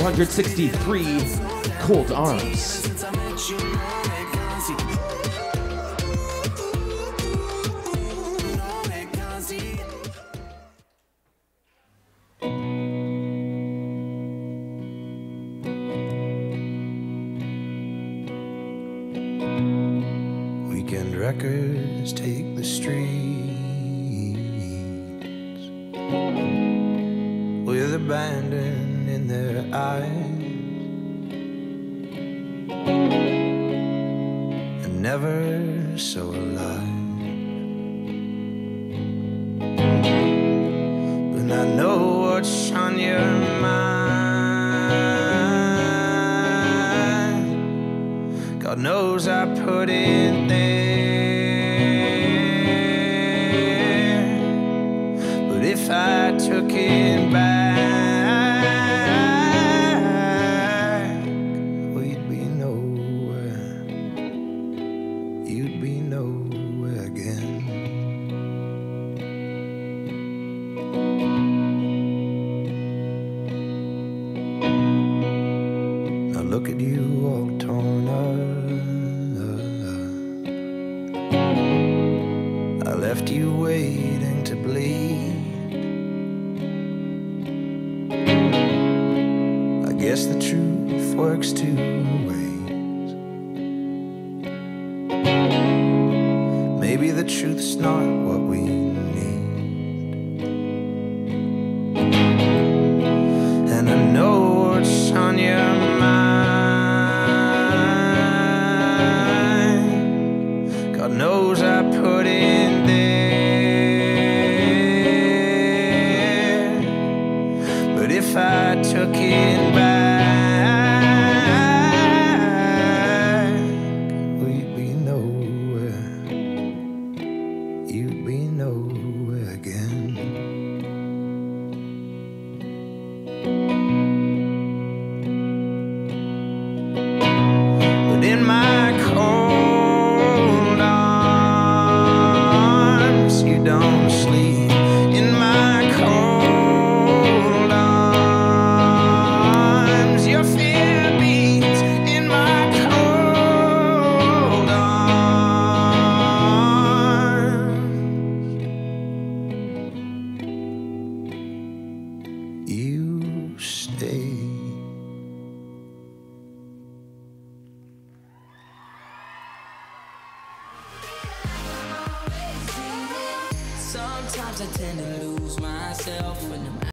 463, Cold Arms. Weekend records take the streets with abandon in their eyes, and never so alive. But I know what's on your mind. God knows I put it there. But if I took it back, we'd be nowhere. You'd be nowhere again. Now look at you all torn up. I left you waiting to bleed. I guess the truth works two ways. Maybe the truth's not what we need. And I know what's on your mind. God knows I put it there. But if I took it back, we'd be nowhere. You'd be nowhere again. But in my cold arms, you don't sleep. In my cold arms, your fear beats. In my cold arms, you stay.